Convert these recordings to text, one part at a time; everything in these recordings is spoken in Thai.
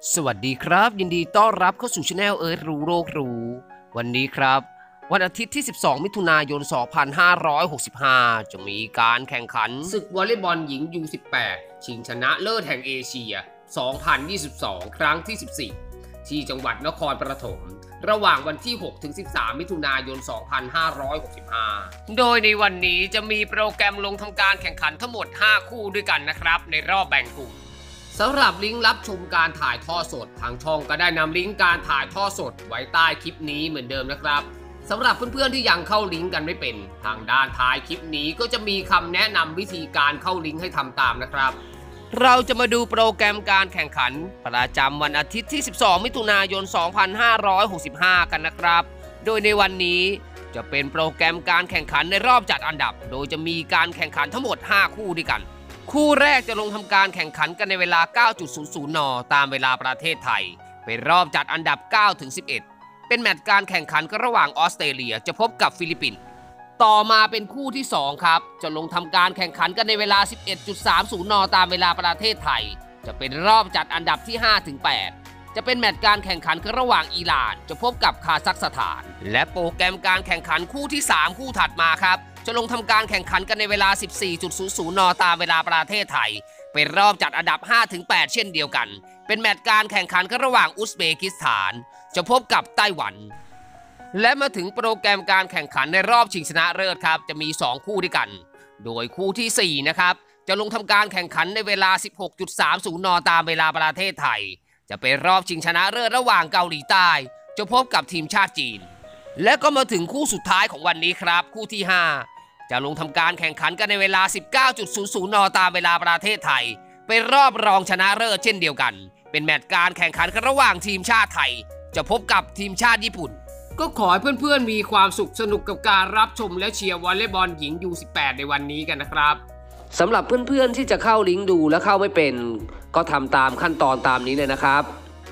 สวัสดีครับยินดีต้อนรับเข้าสู่ช anel เอิร์ธรู้โลกรู้วันนี้ครับวันอาทิตย์ที่ 12 มิถุนายน 2565 จะมีการแข่งขันศึกวอลเลย์บอลหญิง U18 ชิงชนะเลิศแห่งเอเชีย 2022 ครั้งที่ 14 ที่จังหวัดนครปฐมระหว่างวันที่ 6-13 มิถุนายน 2565 โดยในวันนี้จะมีโปรแกรมลงทำการแข่งขันทั้งหมด 5 คู่ด้วยกันนะครับในรอบแบ่งกลุ่มสำหรับลิงก์รับชมการถ่ายทอดสดทางช่องก็ได้นำลิงก์การถ่ายทอดสดไว้ใต้คลิปนี้เหมือนเดิมนะครับสำหรับเพื่อนๆที่ยังเข้าลิงก์กันไม่เป็นทางด้านท้ายคลิปนี้ก็จะมีคำแนะนำวิธีการเข้าลิงก์ให้ทำตามนะครับเราจะมาดูโปรแกรมการแข่งขันประจำวันอาทิตย์ที่ 12 มิถุนายน 2565 กันนะครับโดยในวันนี้จะเป็นโปรแกรมการแข่งขันในรอบจัดอันดับโดยจะมีการแข่งขันทั้งหมด 5 คู่ด้วยกันคู่แรกจะลงทำการแข่งขันกันในเวลา 9.00 น.ตามเวลาประเทศไทยเป็นรอบจัดอันดับ 9-11 เป็นแมตช์การแข่งขันกันระหว่างออสเตรเลียจะพบกับฟิลิปปินส์ต่อมาเป็นคู่ที่ 2 ครับจะลงทำการแข่งขันกันในเวลา 11.30 น.ตามเวลาประเทศไทยจะเป็นรอบจัดอันดับที่ 5-8 จะเป็นแมตช์การแข่งขันกันระหว่างอิหร่านจะพบกับคาซัคสถานและโปรแกรมการแข่งขันคู่ที่ 3 คู่ถัดมาครับจะลงทำการแข่งขันกันในเวลา 14.00 น.ตามเวลาประเทศไทยเป็นรอบจัดอันดับ 5-8 เช่นเดียวกันเป็นแมตช์การแข่งขันกันระหว่างอุซเบกิสถานจะพบกับไต้หวันและมาถึงโปรแกรมการแข่งขันในรอบชิงชนะเลิศครับจะมี2คู่ด้วยกันโดยคู่ที่4นะครับจะลงทำการแข่งขันในเวลา 16.30 น.ตามเวลาประเทศไทยจะเป็นรอบชิงชนะเลิศระหว่างเกาหลีใต้จะพบกับทีมชาติจีนและก็มาถึงคู่สุดท้ายของวันนี้ครับคู่ที่5จะลงทำการแข่งขันกันในเวลา 19.00 น.ตามเวลาประเทศไทยเป็นรอบรองชนะเลิศเช่นเดียวกันเป็นแมตช์การแข่งขันกันระหว่างทีมชาติไทยจะพบกับทีมชาติญี่ปุ่นก็ขอให้เพื่อนๆมีความสุขสนุกกับการรับชมและเชียร์วอลเลย์บอลหญิง U18 ในวันนี้กันนะครับสำหรับเพื่อนๆที่จะเข้าลิงก์ดูและเข้าไม่เป็นก็ทำตามขั้นตอนตามนี้เลยนะครับ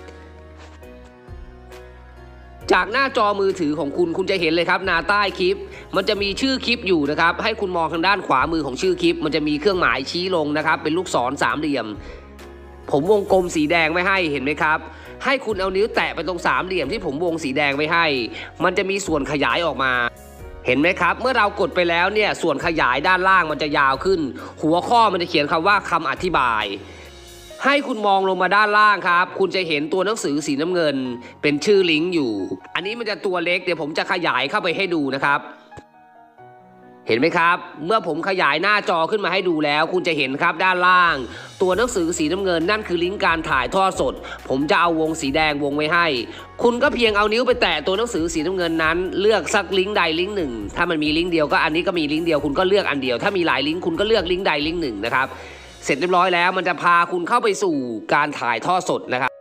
จากหน้าจอมือถือของคุณจะเห็นเลยครับหน้าใต้คลิปมันจะมีชื่อคลิปอยู่นะครับให้คุณมองทางด้านขวามือของชื่อคลิปมันจะมีเครื่องหมายชี้ลงนะครับเป็นลูกศรสามเหลี่ยมผมวงกลมสีแดงไว้ให้เห็นไหมครับให้คุณเอานิ้วแตะไปตรงสามเหลี่ยมที่ผมวงสีแดงไว้ให้มันจะมีส่วนขยายออกมาเห็นไหมครับเมื่อเรากดไปแล้วเนี่ยส่วนขยายด้านล่างมันจะยาวขึ้นหัวข้อมันจะเขียนคำว่าคำอธิบายให้คุณมองลงมาด้านล่างครับคุณจะเห็นตัวหนังสือสีน้ำเงินเป็นชื่อลิงก์อยู่อันนี้มันจะตัวเล็กเดี๋ยวผมจะขยายเข้าไปให้ดูนะครับเห็นไหมครับเมื่อผมขยายหน้าจอขึ้นมาให้ดูแล้วคุณจะเห็นครับด้านล่างตัวหนังสือสีน้ำเงินนั่นคือลิงก์การถ่ายทอดสดผมจะเอาวงสีแดงวงไว้ให้คุณก็เพียงเอานิ้วไปแตะตัวหนังสือสีน้ำเงินนั้นเลือกสักลิงก์ใดลิงก์หนึ่งถ้ามันมีลิงก์เดียวก็อันนี้ก็มีลิงก์เดียวคุณก็เลือกอันเดียวถ้ามีหลายลิงก์คุณก็เลือกลิงก์ใดลิงก์หนึ่งนะครับเสร็จเรียบร้อยแล้วมันจะพาคุณเข้าไปสู่การถ่ายทอดสดนะครับ